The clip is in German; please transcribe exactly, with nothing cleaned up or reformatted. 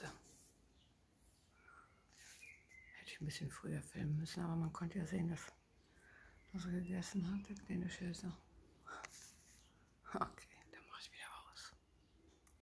Scheiße. Hätte ich ein bisschen früher filmen müssen, aber man konnte ja sehen, dass, dass er gegessen hat, der kleine Schöße.